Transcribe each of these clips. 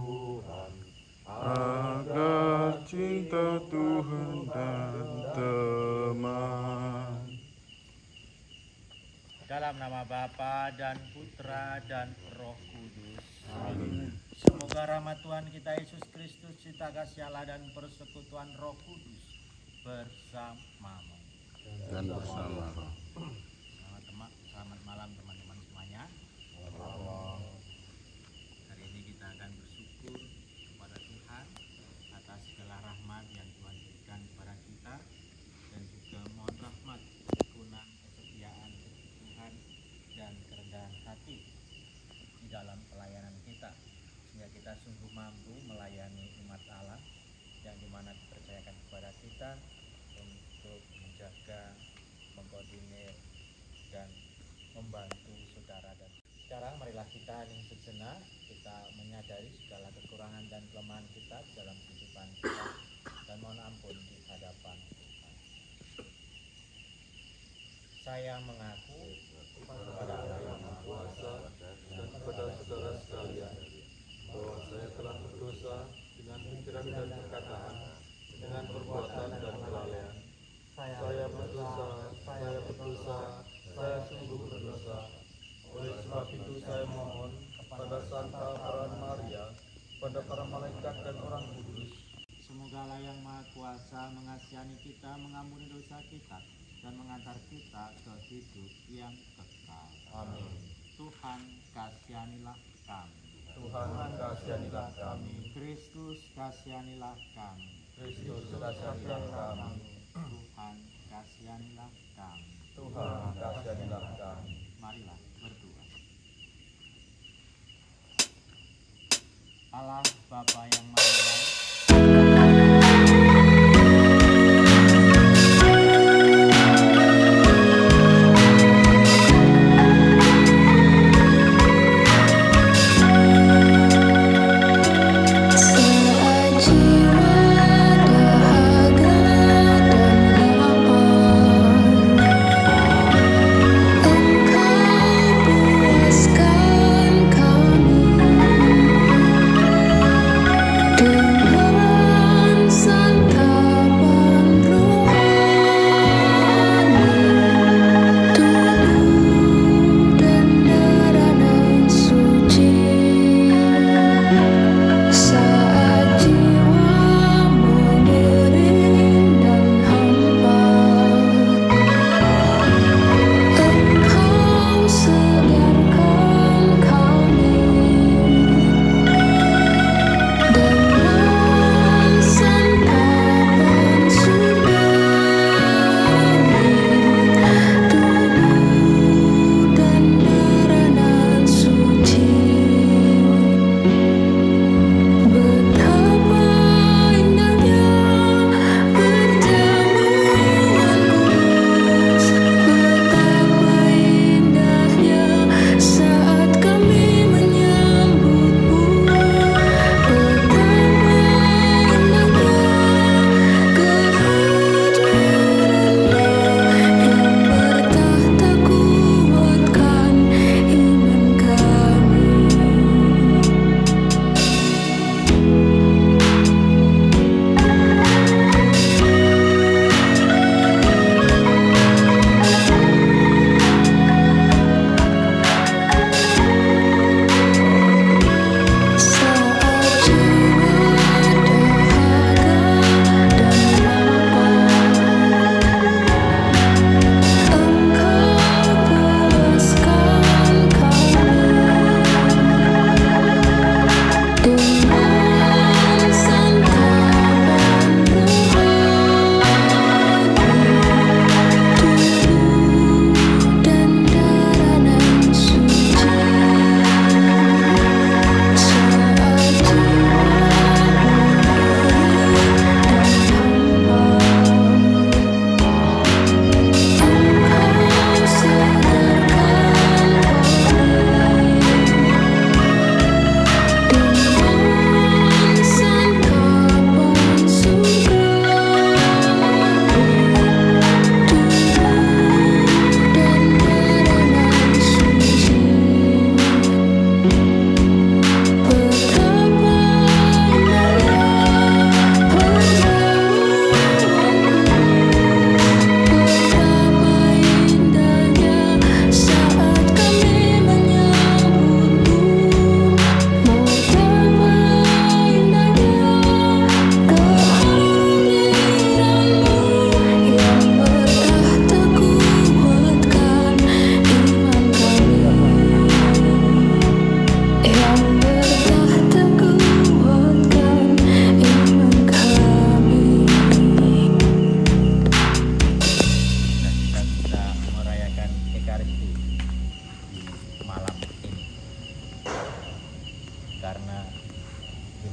Tuhan, agar cinta Tuhan dan teman. Dalam nama Bapa dan Putra dan Roh Kudus. Amin. Semoga rahmat Tuhan kita Yesus Kristus, cinta kasih Allah dan persekutuan Roh Kudus bersamamu. Dan bersama. Selamat malam teman-teman semuanya. Hari ini kita akan bersyukur kepada Tuhan atas segala rahmat yang Tuhan berikan kepada kita, dan juga mohon rahmat, ketekunan, kesetiaan, kebutuhan, dan kerendahan hati di dalam pelayanan kita, sehingga kita sungguh mampu melayani umat Allah yang dimana dipercayakan kepada kita untuk menjaga, mengkoordinir, dan membantu saudara. Dan sekarang marilah kita hening sejenak, kita menyadari segala kekurangan dan kelemahan kita dalam kehidupan kita, dan mohon ampun di hadapan Tuhan. Saya mengaku kepada Allah yang Maha Kuasa dan kepada saudara sekalian bahwa saya telah berdosa dengan pikiran dan perkataan, dengan perbuatan dan kelalaian. Saya berdosa, saya sungguh berdosa. Oleh sebab itu saya mohon kepada Santa Peran Maria, pada para malaikat dan orang kudus, semoga Allah yang Maha Kuasa mengasihi kita, mengampuni dosa kita, dan mengantar kita ke hidup yang kekal. amin. Tuhan kasihanilah kami. Tuhan kasihanilah kami. Kristus kasihanilah kami. Kristus kasihanilah kami. Tuhan kasihanilah kami. Tuhan kasihanilah kami. Marilah berdoa. Allah Bapa yang Maha Baik, Engkau puaskan kami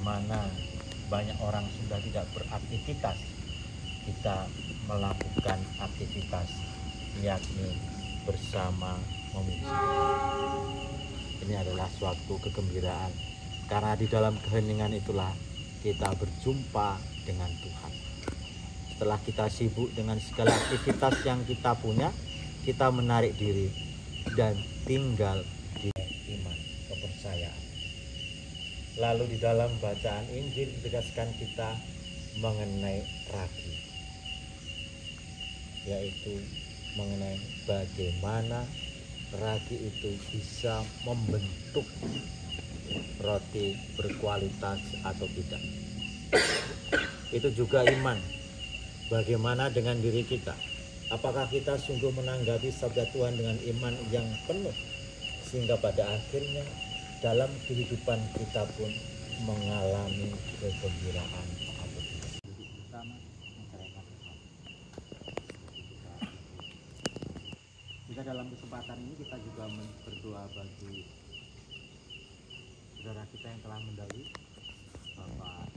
mana banyak orang sudah tidak beraktivitas, kita melakukan aktivitas, yakni bersama memuji. Ini adalah suatu kegembiraan, karena di dalam keheningan itulah kita berjumpa dengan Tuhan. Setelah kita sibuk dengan segala aktivitas yang kita punya, kita menarik diri dan tinggal di iman, kepercayaan. Lalu di dalam bacaan Injil ditegaskan kita mengenai ragi, yaitu mengenai bagaimana ragi itu bisa membentuk roti berkualitas atau tidak. Itu juga iman. Bagaimana dengan diri kita? Apakah kita sungguh menanggapi sabda Tuhan dengan iman yang penuh, sehingga pada akhirnya dalam kehidupan kita pun mengalami kegembiraan atau tidak? Duduk bersama, menceraikan sesuatu. Jika dalam kesempatan ini kita juga berdoa bagi saudara kita yang telah mendahului, Bapak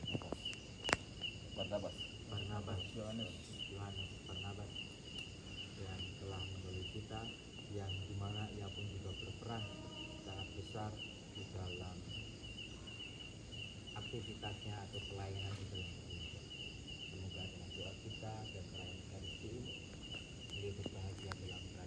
Barnabas Yohanes Barnabas, yang telah mendahului kita, yang dimana ia pun juga berperan sangat besar di dalam aktivitasnya atau pelayanan di dalam gereja. Semoga dengan doa kita dan pelayanan Ekaristi ini beliau berbahagia dalam